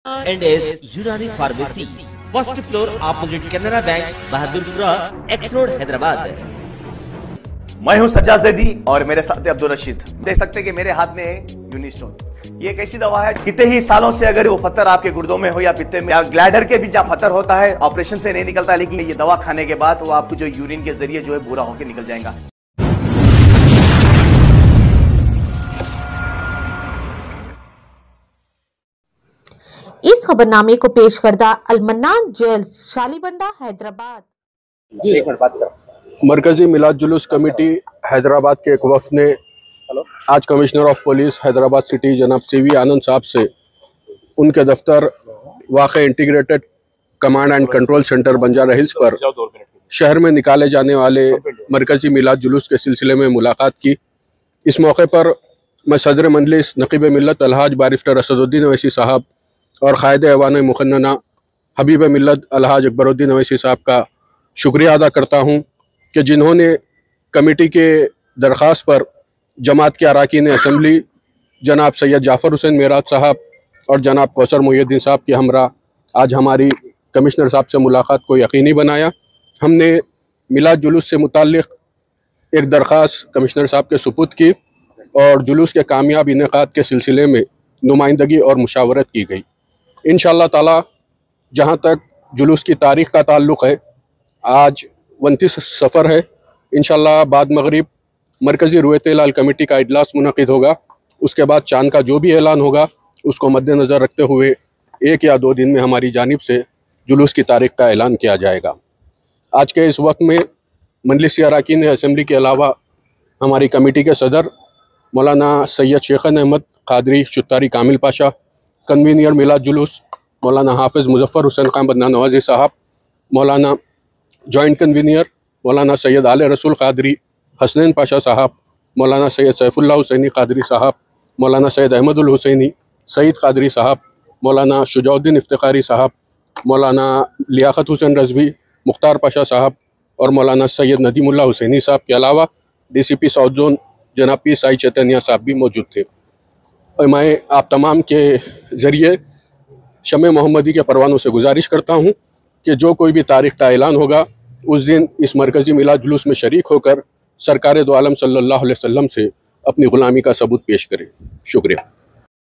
And S Unani pharmacy, first floor opposite Canara bank, Bahadurpura, X road, Hyderabad. मैं हूं सज्जाद ज़ैदी और मेरे साथ है अब्दुल रशीद। देख सकते हैं कि मेरे हाथ में है यूनिस्टोन। ये एक ऐसी दवा है, कितने ही सालों से अगर वो पत्थर आपके गुर्दों में हो या पित्ते में या ग्लैडर के भी जहाँ पत्थर होता है, ऑपरेशन से नहीं निकलता, लेकिन ये दवा खाने के बाद वो आपको जो यूरिन के जरिए जो है पूरा होकर निकल जाएगा। इस खबरनामे को पेश करदा अलमन्नान ज्वेल्स, शालीबंडा, हैदराबाद। मरकजी मिलाद जुलूस कमेटी हैदराबाद के एक वफ़द ने आज commissioner of police Hyderabad city जनाब CV आनंद साहब से उनके दफ्तर वाक़े integrated command and control centre Banjara Hills पर शहर में निकाले जाने वाले मरकजी मिलाद जुलूस के सिलसिले में मुलाकात की। इस मौके पर मैं सदर मजलिस नकीब मिल्लत अलहाज बारिस्टर असदुद्दीन अवैसी साहब और क़ायद ऐवान मुखन्नना हबीब मिल्लत अलहाज अकबरुद्दीन अवैसी साहब का शुक्रिया अदा करता हूँ कि जिन्होंने कमेटी के दरख्वास्त पर जमात के अरकान असम्बली जनाब सैयद जाफ़र हुसैन मेराज साहब और जनाब कौसर मुहिउद्दीन साहब के हमरा आज हमारी कमिश्नर साहब से मुलाकात को यकीनी बनाया। हमने मिलाद जुलूस से मुताल्लिक़ एक दरख्वास्त कमिश्नर साहब के सुपुर्द की और जुलूस के कामयाब इनेकाद के सिलसिले में नुमाइंदगी और मुशावरत की गई। इंशाअल्लाह ताला जहाँ तक जुलूस की तारीख़ का ताल्लुक़ है, आज 29 सफ़र है। इंशाअल्लाह बाद मगरिब मरकज़ी रुयत लाल कमेटी का इजलास मुनक़िद होगा। उसके बाद चांद का जो भी ऐलान होगा उसको मद्देनज़र रखते हुए 1 या 2 दिन में हमारी जानिब से जुलूस की तारीख़ का ऐलान किया जाएगा। आज के इस वक्त में मजलिसी अरकान असम्बली के अलावा हमारी कमेटी के सदर मौलाना सैयद शेखन अहमद क़ादरी शुत्तारी कामिल पाशा, कन्वीनियर मिलाद जुलूस मौलाना हाफिज़ मुज़फ़्फ़र हुसैन ख़ान बन्ना नवाज़ी साहब, मौलाना जॉइंट कन्वीनियर मौलाना सैयद आले रसूल क़ादरी हसनैन पाशा साहब, मौलाना सैयद सैफुल्लाह हुसैनी क़ादरी साहब, मौलाना सैयद अहमदुल हुसैनी सईद क़ादरी साहब, मौलाना शुजाउद्दीन इफ्तिखारी साहब, मौलाना लियाक़त हुसैन रज़वी मुख्तार पाशा साहब और मौलाना सैयद नदीमुल्लाह हुसैनी साहब के अलावा DCP साउथ जोन जनाब P साई चैतन्या साहब भी मौजूद थे। और मैं आप तमाम के ज़रिए शमे मोहम्मदी के परवानों से गुजारिश करता हूँ कि जो कोई भी तारीख़ का ऐलान होगा उस दिन इस मरकज़ी मिलाद जुलूस में शरीक होकर सरकार दो आलम सल्लल्लाहु अलैहि वसल्लम से अपनी ग़ुलामी का सबूत पेश करें। शुक्रिया।